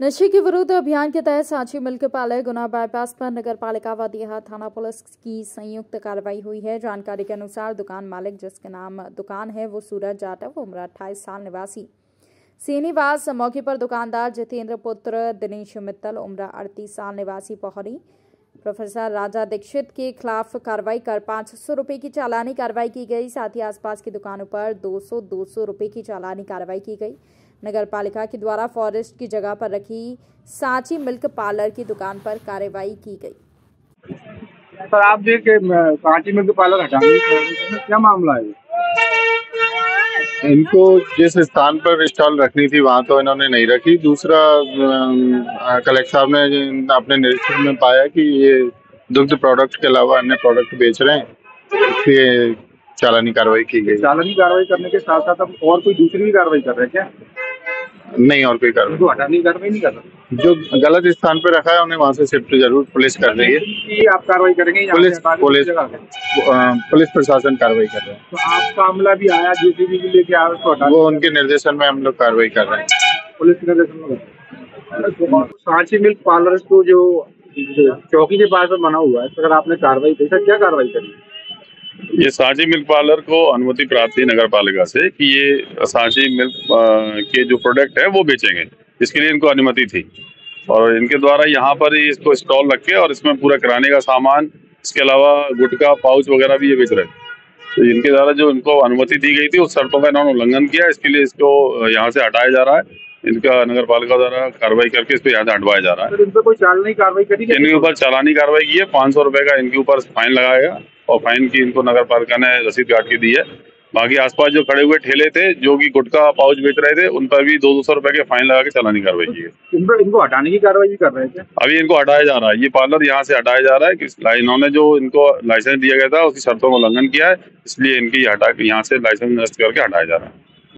नशे के विरुद्ध अभियान के तहत Sanchi milk parlour Guna bypass पर नगर पालिका व देहात थाना पुलिस की संयुक्त कार्रवाई हुई है। जानकारी के अनुसार दुकान मालिक, जिसके नाम दुकान है, वो सूरज जाटव, उम्र 28 साल, निवासी सेनीवास। मौके पर दुकानदार जितेंद्र पुत्र दिनेश मित्तल, उम्र 38 साल, निवासी पोहरी, प्रोफेसर राजा दीक्षित के खिलाफ कार्रवाई कर 500 रुपए की चालानी कार्रवाई की गई। साथ ही आसपास की दुकानों पर 200 रुपए की चालानी कार्रवाई की गई। नगर पालिका के द्वारा फॉरेस्ट की जगह पर रखी सांची मिल्क पार्लर की दुकान पर कार्रवाई की गई। सर, आप देखिए सांची मिल्क पार्लर हटाने की क्या मामला है? इनको जिस स्थान पर स्टॉल रखनी थी वहां तो इन्होंने नहीं रखी। दूसरा, कलेक्टर साहब ने अपने निरीक्षण में पाया कि ये दुग्ध प्रोडक्ट के अलावा अन्य प्रोडक्ट बेच रहे हैं, इसलिए चालानी कार्रवाई की गई। चालानी कार्रवाई करने के साथ साथ अब और कोई दूसरी भी कार्रवाई कर रहे हैं क्या? नहीं, और कोई कार्रवाई। तो हटाने की कार्रवाई नहीं कर रहे। जो गलत स्थान पे रखा है उन्हें वहां से शिफ्ट जरूर पुलिस कर रही है। कि आप कार्रवाई करेंगे? पुलिस प्रशासन कार्रवाई कर रहे हैं। तो आपका मामला भी आया, जेसीबी भी लेके आए, उसको हटाने वो उनके निर्देशन में हम लोग कार्रवाई कर रहे हैं। पुलिस के निर्देशन में। सांची मिल्क पार्लर को जो चौकी के पास बना हुआ है, अगर आपने कार्रवाई की, क्या कार्रवाई करी? ये सांची मिल्क पार्लर को अनुमति प्राप्त थी नगर पालिका से कि ये सांची मिल्क के जो प्रोडक्ट है वो बेचेंगे, इसके लिए इनको अनुमति थी। और इनके द्वारा यहाँ पर ही इसको स्टॉल रख के और इसमें पूरा किराने का सामान, इसके अलावा गुटखा, पाउच वगैरह भी ये बेच रहे हैं। तो इनके द्वारा जो इनको अनुमति दी गई थी उस शर्तों का इन्होंने उल्लंघन किया, इसके लिए इसको यहाँ से हटाया जा रहा है। इनका नगर पालिका द्वारा कार्रवाई करके इसको यहाँ से हटवाया जा रहा है। इन पर कोई चालानी कार्रवाई करी? इनके ऊपर चालानी कार्रवाई की है, 500 रुपए का इनके ऊपर फाइन लगाएगा और फाइन की इनको नगर पालिका ने रसीद काट के दी है। बाकी आसपास जो खड़े हुए ठेले थे जो कि गुटखा पाउच बेच रहे थे, उन पर भी 200 रुपए के फाइन लगा के चालानी कार्रवाई की है। इनको हटाने की कार्रवाई भी कर रहे थे? अभी इनको हटाया जा रहा है। ये पार्लर यहाँ से हटाया जा रहा है कि इन्होंने जो इनको लाइसेंस दिया गया था उसकी शर्तों का उल्लंघन किया है, इसलिए इनकी हटा के यहाँ से लाइसेंस नष्ट करके हटाया जा रहा है।